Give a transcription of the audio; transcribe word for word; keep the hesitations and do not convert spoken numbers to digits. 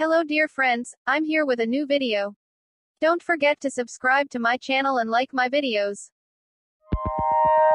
Hello dear friends, I'm here with a new video. Don't forget to subscribe to my channel and like my videos.